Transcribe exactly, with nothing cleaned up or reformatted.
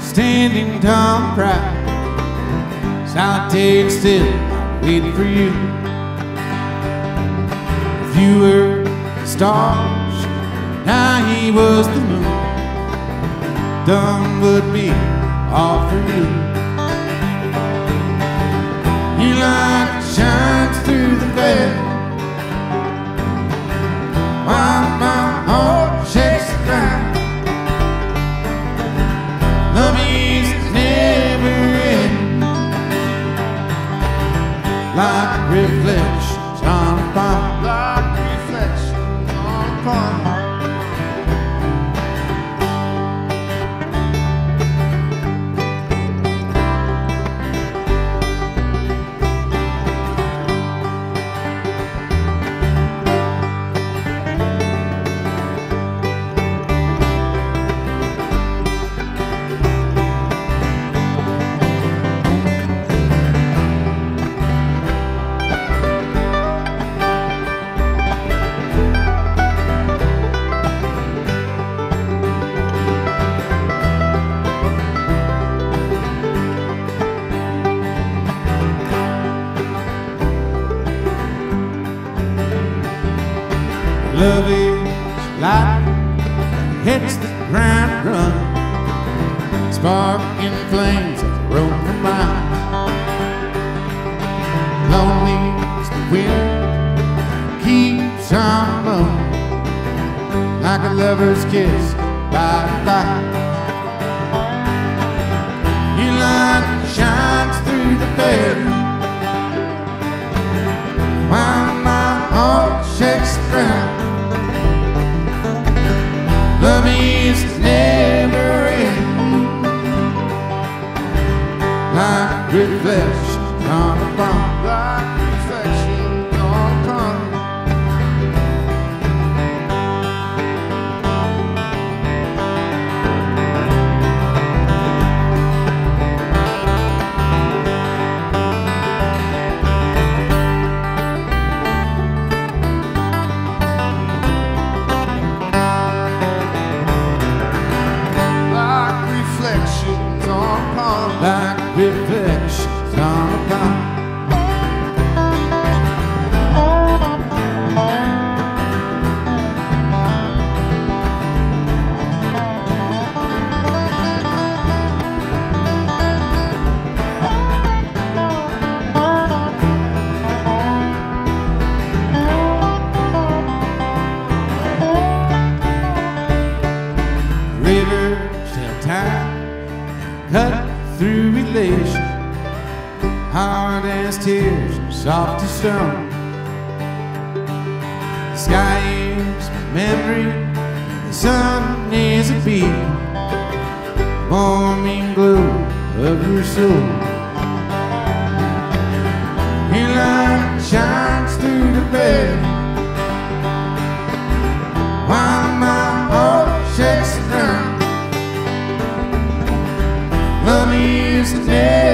standing tall and proud, solitary still, waiting for you. If you were the stars, now he was the moon, done would be all for you. Your light shines through the veil, while my heart shakes the ground. Love is never ending, like reflections on a pond, like reflections on a pond. Love is light, hits the ground run, sparking flames that roam for miles. Lonely as the wind keeps on blowing, like a lover's kiss by by. Your light shines through the veil, while my heart shakes the ground. Love is never ending, like reflections on a pond, like reflections on a pond. Like reflections on a pond. Rivers tell time, cut through elation, hard as tears, soft as stone. The sky is my memory, the sun is a beat, warming glow of your soul. Your light shines through the veil, while my heart shakes the ground. Love is never